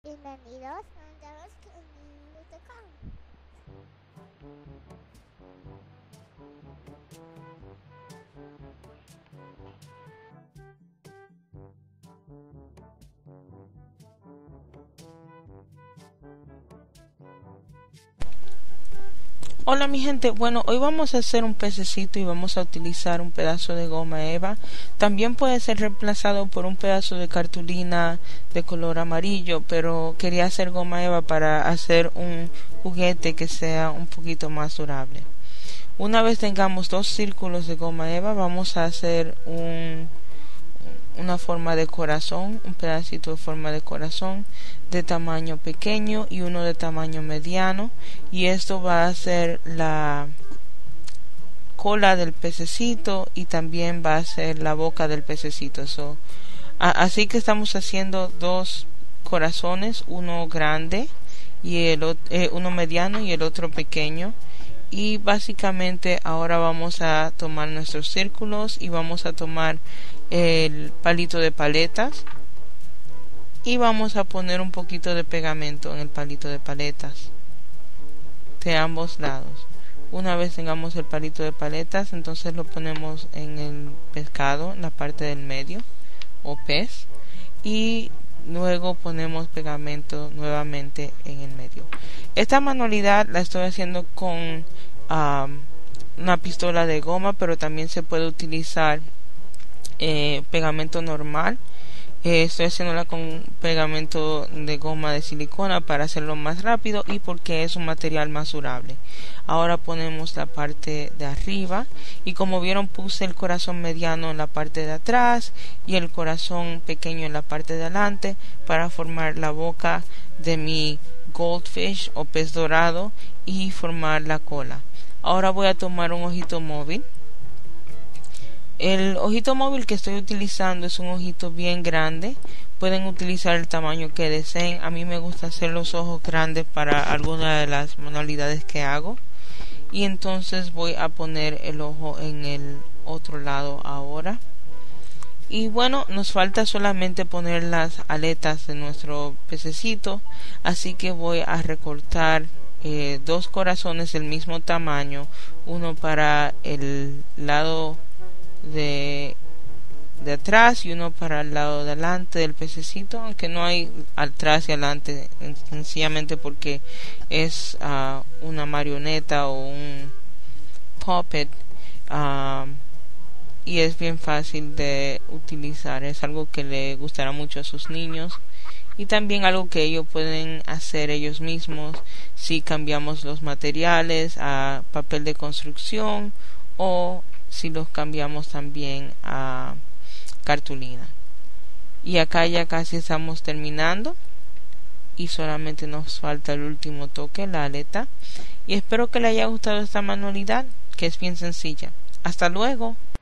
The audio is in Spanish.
Bienvenidos a Andamos con Niños.com. Hola mi gente, bueno, hoy vamos a hacer un pececito y vamos a utilizar un pedazo de goma eva. También puede ser reemplazado por un pedazo de cartulina de color amarillo, pero quería hacer goma eva para hacer un juguete que sea un poquito más durable. Una vez tengamos dos círculos de goma eva, vamos a hacer una forma de corazón, un pedacito de forma de corazón de tamaño pequeño y uno de tamaño mediano, y esto va a ser la cola del pececito y también va a ser la boca del pececito. Así que estamos haciendo dos corazones, uno grande y uno mediano y el otro pequeño. Y básicamente ahora vamos a tomar nuestros círculos y vamos a tomar el palito de paletas y vamos a poner un poquito de pegamento en el palito de paletas de ambos lados. Una vez tengamos el palito de paletas, entonces lo ponemos en el pescado, en la parte del medio o pez, y luego ponemos pegamento nuevamente en el medio. Esta manualidad la estoy haciendo con una pistola de goma, pero también se puede utilizar pegamento normal. Estoy haciéndola con pegamento de goma de silicona para hacerlo más rápido y porque es un material más durable. Ahora ponemos la parte de arriba y como vieron puse el corazón mediano en la parte de atrás y el corazón pequeño en la parte de adelante para formar la boca de mi goldfish o pez dorado y formar la cola. Ahora voy a tomar un ojito móvil. El ojito móvil que estoy utilizando es un ojito bien grande. Pueden utilizar el tamaño que deseen. A mí me gusta hacer los ojos grandes para alguna de las manualidades que hago. Y entonces voy a poner el ojo en el otro lado ahora. Y bueno, nos falta solamente poner las aletas de nuestro pececito. Así que voy a recortar dos corazones del mismo tamaño. Uno para el lado de atrás y uno para el lado de adelante del pececito, aunque no hay atrás y adelante, sencillamente porque es una marioneta o un puppet, y es bien fácil de utilizar. Es algo que le gustará mucho a sus niños y también algo que ellos pueden hacer ellos mismos si cambiamos los materiales a papel de construcción o si los cambiamos también a cartulina. Y acá ya casi estamos terminando y solamente nos falta el último toque, la aleta. Y espero que les haya gustado esta manualidad, que es bien sencilla. Hasta luego.